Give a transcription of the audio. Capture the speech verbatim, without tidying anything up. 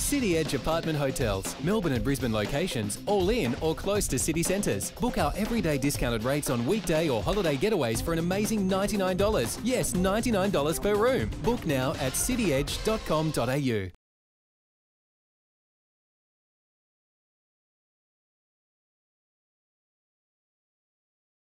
City Edge Apartment Hotels, Melbourne and Brisbane locations, all in or close to city centres. Book our everyday discounted rates on weekday or holiday getaways for an amazing ninety-nine dollars. Yes, ninety-nine dollars per room. Book now at city edge dot com dot a u.